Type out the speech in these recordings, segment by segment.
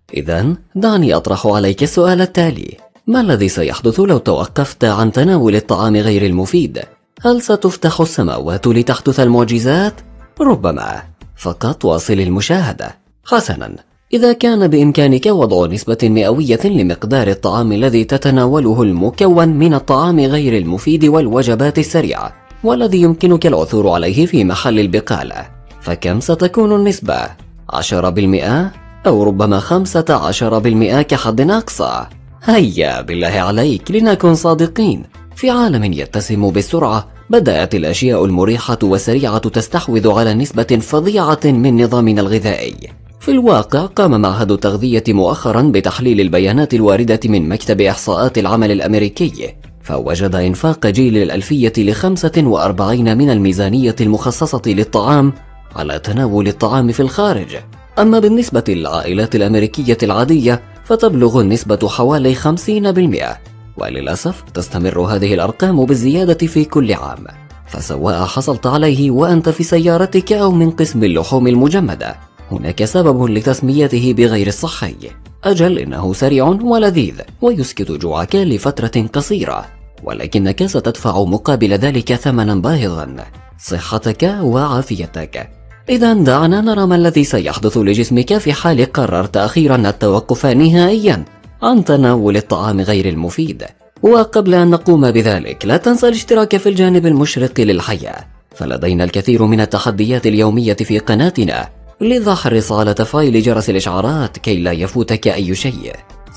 إذن دعني أطرح عليك السؤال التالي: ما الذي سيحدث لو توقفت عن تناول الطعام غير المفيد؟ هل ستفتح السماوات لتحدث المعجزات؟ ربما. فقط واصل المشاهدة. حسنا، إذا كان بإمكانك وضع نسبة مئوية لمقدار الطعام الذي تتناوله المكون من الطعام غير المفيد والوجبات السريعة، والذي يمكنك العثور عليه في محل البقالة، فكم ستكون النسبة؟ 10% أو ربما 15% كحد أقصى؟ هيا بالله عليك لنكن صادقين، في عالم يتسم بالسرعة بدأت الأشياء المريحة والسريعة تستحوذ على نسبة فظيعة من نظامنا الغذائي. في الواقع قام معهد التغذية مؤخرا بتحليل البيانات الواردة من مكتب إحصاءات العمل الأمريكي، فوجد إنفاق جيل الألفية ل45 من الميزانية المخصصة للطعام على تناول الطعام في الخارج. أما بالنسبة للعائلات الأمريكية العادية فتبلغ النسبة حوالي 50%، وللأسف تستمر هذه الأرقام بالزيادة في كل عام. فسواء حصلت عليه وأنت في سيارتك أو من قسم اللحوم المجمدة، هناك سبب لتسميته بغير الصحي. أجل، إنه سريع ولذيذ ويسكت جوعك لفترة قصيرة، ولكنك ستدفع مقابل ذلك ثمنا باهظا: صحتك وعافيتك. إذا دعنا نرى ما الذي سيحدث لجسمك في حال قررت أخيرا التوقف نهائيا عن تناول الطعام غير المفيد. وقبل أن نقوم بذلك لا تنسى الاشتراك في الجانب المشرق للحياة، فلدينا الكثير من التحديات اليومية في قناتنا، لذا احرص على تفعيل جرس الإشعارات كي لا يفوتك أي شيء.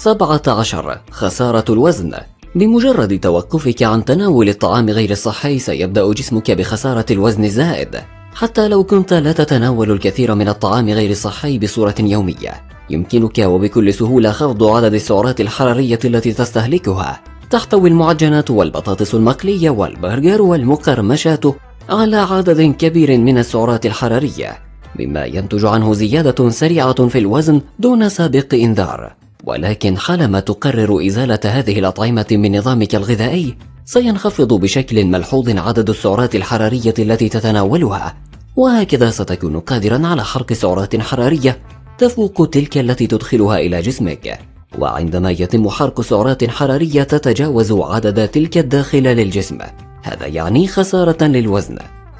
17. خسارة الوزن. بمجرد توقفك عن تناول الطعام غير الصحي سيبدأ جسمك بخسارة الوزن الزائد. حتى لو كنت لا تتناول الكثير من الطعام غير الصحي بصورة يومية، يمكنك وبكل سهولة خفض عدد السعرات الحرارية التي تستهلكها. تحتوي المعجنات والبطاطس المقلية والبرجر والمقرمشات على عدد كبير من السعرات الحرارية، مما ينتج عنه زيادة سريعة في الوزن دون سابق إنذار. ولكن حالما تقرر إزالة هذه الأطعمة من نظامك الغذائي سينخفض بشكل ملحوظ عدد السعرات الحرارية التي تتناولها، وهكذا ستكون قادرا على حرق سعرات حرارية تفوق تلك التي تدخلها إلى جسمك. وعندما يتم حرق سعرات حرارية تتجاوز عدد تلك الداخلة للجسم، هذا يعني خسارة للوزن.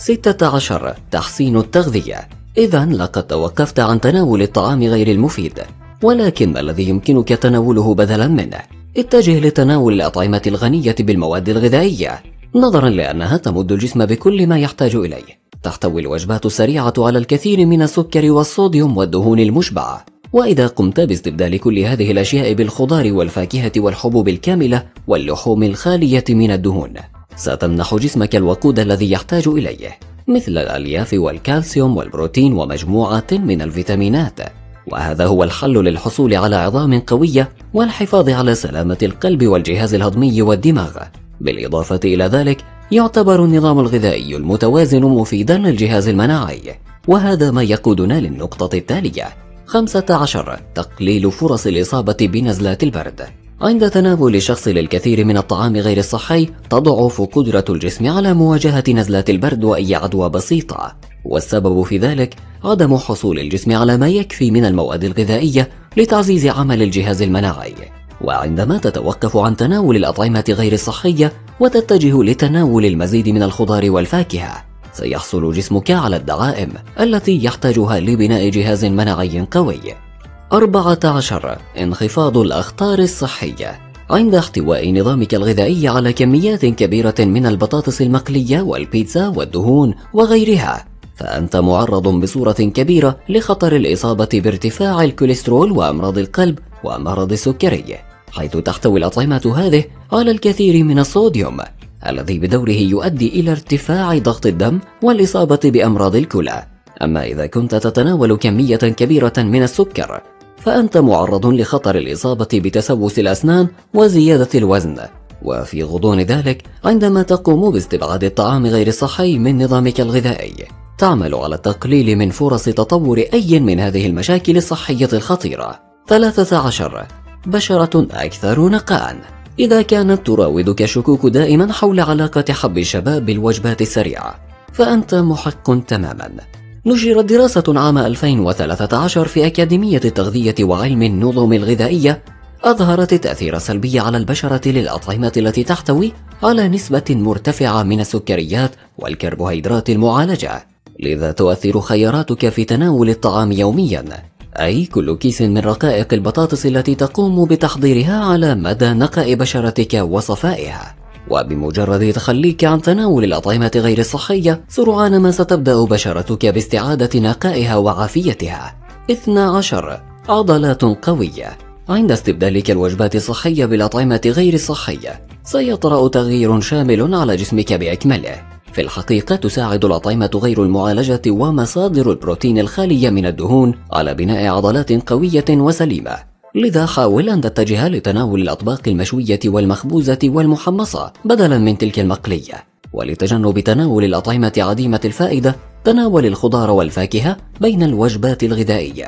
16. تحسين التغذية. إذن لقد توقفت عن تناول الطعام غير المفيد، ولكن ما الذي يمكنك تناوله بدلا منه؟ اتجه لتناول الأطعمة الغنية بالمواد الغذائية، نظرا لأنها تمد الجسم بكل ما يحتاج إليه. تحتوي الوجبات السريعة على الكثير من السكر والصوديوم والدهون المشبعة، وإذا قمت باستبدال كل هذه الأشياء بالخضار والفاكهة والحبوب الكاملة واللحوم الخالية من الدهون، ستمنح جسمك الوقود الذي يحتاج إليه، مثل الألياف والكالسيوم والبروتين ومجموعة من الفيتامينات. وهذا هو الحل للحصول على عظام قوية والحفاظ على سلامة القلب والجهاز الهضمي والدماغ. بالإضافة إلى ذلك يعتبر النظام الغذائي المتوازن مفيدا للجهاز المناعي، وهذا ما يقودنا للنقطة التالية. 15. تقليل فرص الإصابة بنزلات البرد. عند تناول الشخص للكثير من الطعام غير الصحي تضعف قدرة الجسم على مواجهة نزلات البرد وأي عدوى بسيطة، والسبب في ذلك عدم حصول الجسم على ما يكفي من المواد الغذائية لتعزيز عمل الجهاز المناعي. وعندما تتوقف عن تناول الأطعمة غير الصحية وتتجه لتناول المزيد من الخضار والفاكهة، سيحصل جسمك على الدعائم التي يحتاجها لبناء جهاز مناعي قوي. 14. انخفاض الأخطار الصحية. عند احتواء نظامك الغذائي على كميات كبيرة من البطاطس المقلية والبيتزا والدهون وغيرها، فأنت معرض بصورة كبيرة لخطر الإصابة بارتفاع الكوليسترول وأمراض القلب وأمراض السكري، حيث تحتوي الأطعمة هذه على الكثير من الصوديوم الذي بدوره يؤدي إلى ارتفاع ضغط الدم والإصابة بأمراض الكلى. أما إذا كنت تتناول كمية كبيرة من السكر فأنت معرض لخطر الإصابة بتسوس الأسنان وزيادة الوزن. وفي غضون ذلك عندما تقوم باستبعاد الطعام غير الصحي من نظامك الغذائي تعمل على التقليل من فرص تطور أي من هذه المشاكل الصحية الخطيرة. 13. بشرة أكثر نقاء. إذا كانت تراودك شكوك دائما حول علاقة حب الشباب بالوجبات السريعة فأنت محق تماما. نشرت دراسة عام 2013 في أكاديمية التغذية وعلم النظم الغذائية أظهرت التأثير السلبي على البشرة للأطعمة التي تحتوي على نسبة مرتفعة من السكريات والكربوهيدرات المعالجة، لذا تؤثر خياراتك في تناول الطعام يوميا، أي كل كيس من رقائق البطاطس التي تقوم بتحضيرها على مدى نقاء بشرتك وصفائها. وبمجرد تخليك عن تناول الأطعمة غير الصحية، سرعان ما ستبدأ بشرتك باستعادة نقائها وعافيتها. 12. عضلات قوية. عند استبدالك الوجبات الصحية بالأطعمة غير الصحية، سيطرأ تغيير شامل على جسمك بأكمله. في الحقيقة تساعد الأطعمة غير المعالجة ومصادر البروتين الخالية من الدهون على بناء عضلات قوية وسليمة، لذا حاول أن تتجه لتناول الأطباق المشوية والمخبوزة والمحمصة بدلا من تلك المقلية. ولتجنب تناول الأطعمة عديمة الفائدة، تناول الخضار والفاكهة بين الوجبات الغذائية.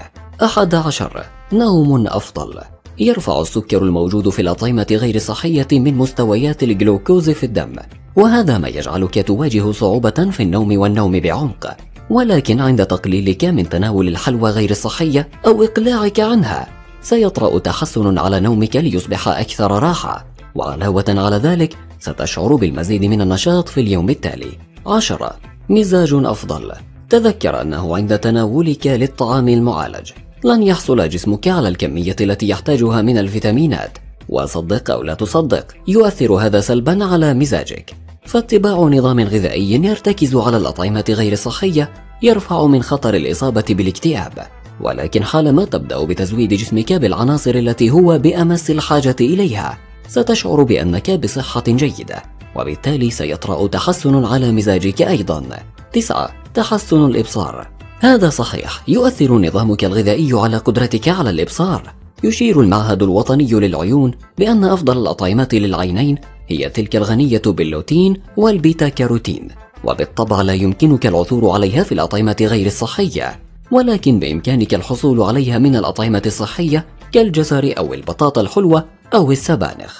11. نوم أفضل. يرفع السكر الموجود في الأطعمة غير الصحية من مستويات الجلوكوز في الدم، وهذا ما يجعلك تواجه صعوبة في النوم والنوم بعمق. ولكن عند تقليلك من تناول الحلوى غير الصحية أو إقلاعك عنها، سيطرأ تحسن على نومك ليصبح أكثر راحة، وعلاوة على ذلك ستشعر بالمزيد من النشاط في اليوم التالي. 10. مزاج أفضل. تذكر أنه عند تناولك للطعام المعالج لن يحصل جسمك على الكمية التي يحتاجها من الفيتامينات، وصدق أو لا تصدق يؤثر هذا سلبا على مزاجك، فاتباع نظام غذائي يرتكز على الأطعمة غير الصحية يرفع من خطر الإصابة بالاكتئاب. ولكن حالما تبدأ بتزويد جسمك بالعناصر التي هو بأمس الحاجة إليها، ستشعر بأنك بصحة جيدة، وبالتالي سيطرأ تحسن على مزاجك أيضا. 9. تحسن الإبصار. هذا صحيح، يؤثر نظامك الغذائي على قدرتك على الإبصار. يشير المعهد الوطني للعيون بأن أفضل الأطعمة للعينين هي تلك الغنية باللوتين والبيتا كاروتين، وبالطبع لا يمكنك العثور عليها في الأطعمة غير الصحية، ولكن بإمكانك الحصول عليها من الأطعمة الصحية كالجزر أو البطاطا الحلوة أو السبانخ.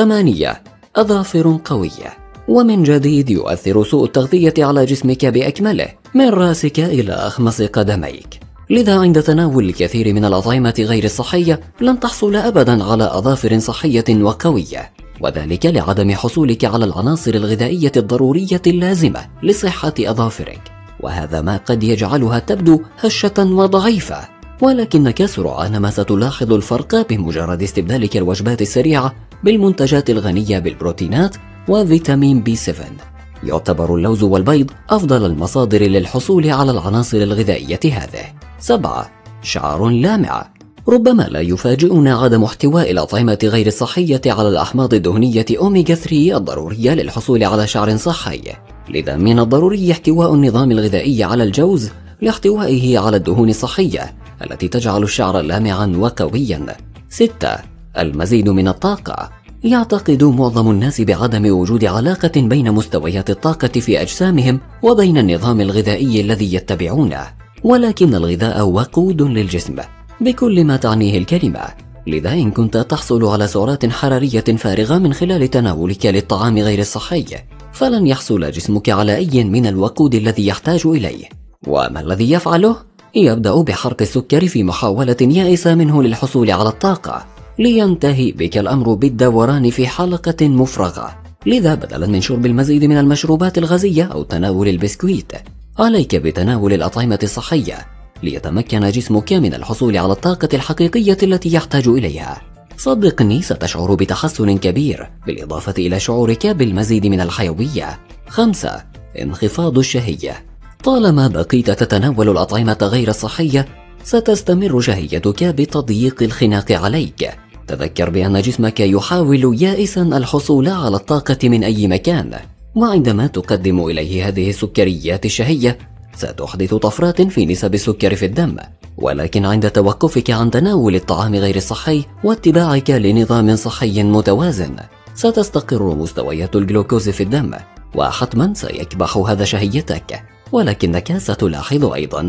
8. أظافر قوية. ومن جديد يؤثر سوء التغذية على جسمك بأكمله من رأسك إلى أخمص قدميك، لذا عند تناول الكثير من الأطعمة غير الصحية لن تحصل أبدا على أظافر صحية وقوية، وذلك لعدم حصولك على العناصر الغذائية الضرورية اللازمة لصحة أظافرك، وهذا ما قد يجعلها تبدو هشة وضعيفة. ولكنك سرعان ما ستلاحظ الفرق بمجرد استبدالك الوجبات السريعة بالمنتجات الغنية بالبروتينات وفيتامين B7. يعتبر اللوز والبيض أفضل المصادر للحصول على العناصر الغذائية هذه. 7. شعر لامع. ربما لا يفاجئنا عدم احتواء الأطعمة غير الصحية على الأحماض الدهنية أوميجا 3 الضرورية للحصول على شعر صحي، لذا من الضروري احتواء النظام الغذائي على الجوز لاحتوائه على الدهون الصحية التي تجعل الشعر لامعا وقويا. 6. المزيد من الطاقة. يعتقد معظم الناس بعدم وجود علاقة بين مستويات الطاقة في أجسامهم وبين النظام الغذائي الذي يتبعونه، ولكن الغذاء وقود للجسم بكل ما تعنيه الكلمة، لذا إن كنت تحصل على سعرات حرارية فارغة من خلال تناولك للطعام غير الصحي، فلن يحصل جسمك على أي من الوقود الذي يحتاج إليه. وما الذي يفعله؟ يبدأ بحرق السكر في محاولة يائسة منه للحصول على الطاقة، لينتهي بك الأمر بالدوران في حلقة مفرغة. لذا بدلا من شرب المزيد من المشروبات الغازية أو تناول البسكويت، عليك بتناول الأطعمة الصحية ليتمكن جسمك من الحصول على الطاقة الحقيقية التي يحتاج إليها. صدقني ستشعر بتحسن كبير بالإضافة إلى شعورك بالمزيد من الحيوية. 5. انخفاض الشهية. طالما بقيت تتناول الأطعمة غير الصحية، ستستمر شهيتك بتضييق الخناق عليك. تذكر بأن جسمك يحاول يائسا الحصول على الطاقة من أي مكان، وعندما تقدم إليه هذه السكريات الشهية ستحدث طفرات في نسب السكر في الدم. ولكن عند توقفك عن تناول الطعام غير الصحي واتباعك لنظام صحي متوازن، ستستقر مستويات الجلوكوز في الدم، وحتما سيكبح هذا شهيتك. ولكنك ستلاحظ أيضا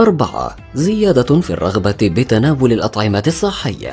4. زيادة في الرغبة بتناول الأطعمة الصحية.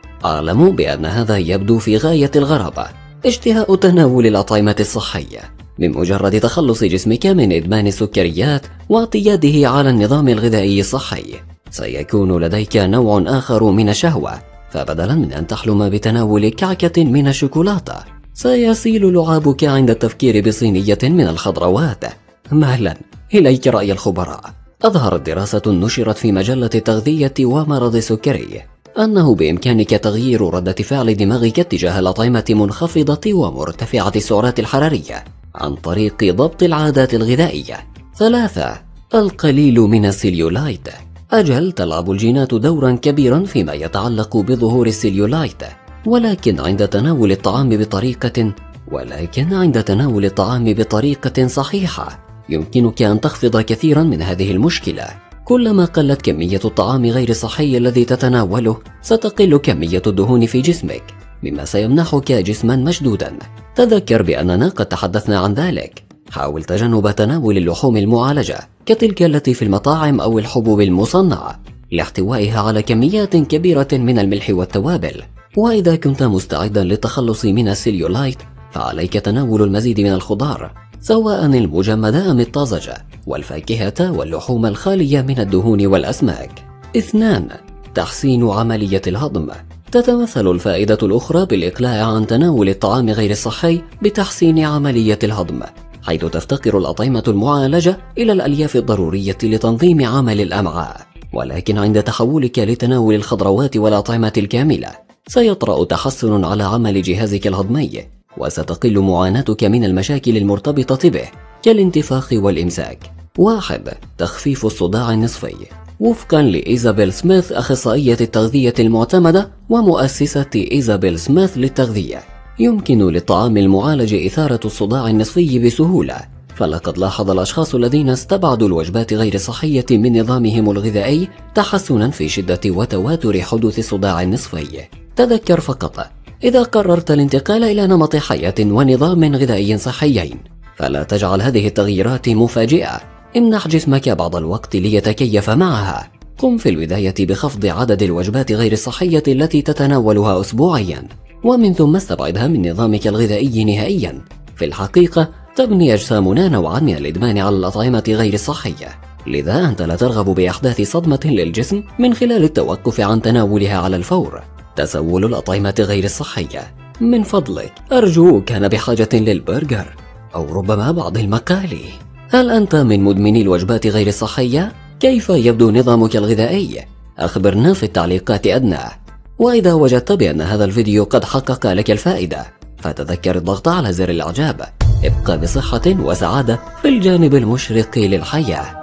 أعلم بأن هذا يبدو في غاية الغرابة، اشتهاء تناول الأطعمة الصحية، بمجرد تخلص جسمك من إدمان السكريات واعتياده على النظام الغذائي الصحي، سيكون لديك نوع آخر من الشهوة، فبدلا من أن تحلم بتناول كعكة من الشوكولاتة، سيسيل لعابك عند التفكير بصينية من الخضروات. مهلا إليك رأي الخبراء. أظهرت دراسة نشرت في مجلة التغذية ومرض السكري أنه بإمكانك تغيير ردة فعل دماغك تجاه الأطعمة منخفضة ومرتفعة السعرات الحرارية عن طريق ضبط العادات الغذائية. 3. القليل من السيليولايت. أجل تلعب الجينات دورا كبيرا فيما يتعلق بظهور السيليولايت، ولكن عند تناول الطعام بطريقة صحيحة يمكنك أن تخفض كثيرا من هذه المشكلة. كلما قلت كمية الطعام غير الصحي الذي تتناوله، ستقل كمية الدهون في جسمك، مما سيمنحك جسما مشدودا. تذكر بأننا قد تحدثنا عن ذلك. حاول تجنب تناول اللحوم المعالجة كتلك التي في المطاعم أو الحبوب المصنعة لاحتوائها على كميات كبيرة من الملح والتوابل. وإذا كنت مستعدا للتخلص من السيليولايت، فعليك تناول المزيد من الخضار، سواء المجمدة أم الطازجة، والفاكهة واللحوم الخالية من الدهون والأسماك. 2. تحسين عملية الهضم. تتمثل الفائدة الأخرى بالإقلاع عن تناول الطعام غير الصحي بتحسين عملية الهضم، حيث تفتقر الأطعمة المعالجة إلى الألياف الضرورية لتنظيم عمل الأمعاء. ولكن عند تحولك لتناول الخضروات والأطعمة الكاملة، سيطرأ تحسن على عمل جهازك الهضمي، وستقل معاناتك من المشاكل المرتبطة به كالانتفاخ والإمساك. 1. تخفيف الصداع النصفي. وفقا لإيزابيل سميث أخصائية التغذية المعتمدة ومؤسسة إيزابيل سميث للتغذية، يمكن للطعام المعالج إثارة الصداع النصفي بسهولة، فلقد لاحظ الأشخاص الذين استبعدوا الوجبات غير الصحية من نظامهم الغذائي تحسنا في شدة وتواتر حدوث الصداع النصفي. تذكر فقط، إذا قررت الانتقال إلى نمط حياة ونظام غذائي صحيين، فلا تجعل هذه التغييرات مفاجئة. امنح جسمك بعض الوقت ليتكيف معها. قم في البداية بخفض عدد الوجبات غير الصحية التي تتناولها أسبوعيا، ومن ثم استبعدها من نظامك الغذائي نهائيا. في الحقيقة تبني أجسامنا نوعا من الإدمان على الأطعمة غير الصحية، لذا أنت لا ترغب بإحداث صدمة للجسم من خلال التوقف عن تناولها على الفور. تسول الأطعمة غير الصحية. من فضلك أرجوك، أنا بحاجة للبرجر أو ربما بعض المقالي. هل أنت من مدمني الوجبات غير الصحية؟ كيف يبدو نظامك الغذائي؟ أخبرنا في التعليقات أدناه. وإذا وجدت بأن هذا الفيديو قد حقق لك الفائدة، فتذكر الضغط على زر الإعجاب. ابقى بصحة وسعادة في الجانب المشرق للحياة.